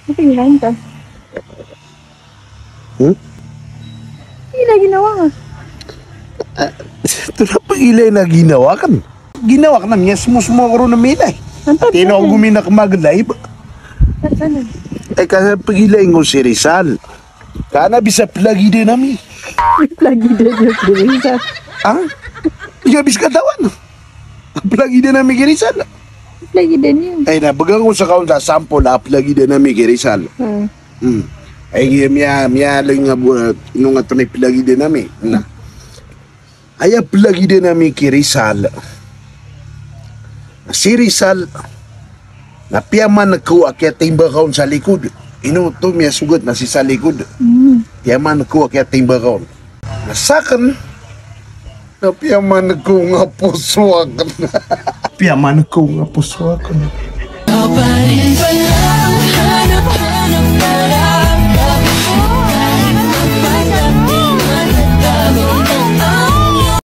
Napigilan ka. Ila ginawa nga. Ito na pa ilay na ginawa kan. Ginawa ka na niya sumusmo ako rin na milay. Tino ako guminak maglay. Saan? Ay kasi pagilay ko si Rizal. Kana bisa plagi din nami. Lagi din yung Rizal. Ah? Iyabis ka tawan. Plagi din nami kay Rizal. Lagi din yun. Ay nabagang ko sa kaon sa sample plagi din nami kay Rizal. Ay miya lang nga buhat nung nga tunay plagi din nami. Na. Ay plagi din nami kay Rizal. Si Rizal napiyaman nagkuha kaya timbakaon sa likod. Inuto miya sugat na si sa likod. Piyaman nagkuha kaya timbakaon. Nasakan napiyaman nagkuha nga puswakan. Piyaman nagkuha nga puswakan.